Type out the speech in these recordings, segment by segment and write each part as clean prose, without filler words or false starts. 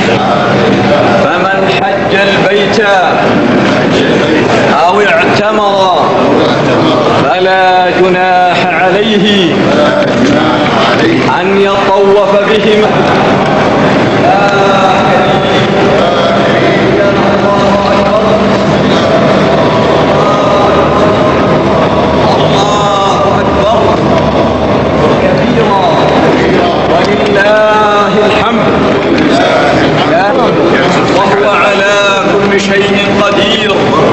فمن حج البيت أو اعتمر فلا جناح عليه أن يطوف بهما. ولله الحمد وهو على كل شيء قدير.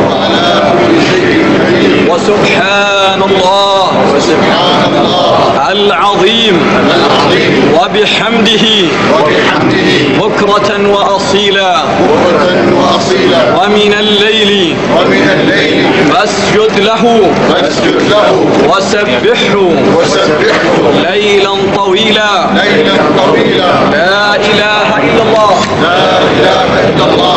وسبحان الله العظيم وبحمده بكرة وأصيلا. ومن الليل فاسجد له وسبحه ليلا طويلا. لا إله إلا الله.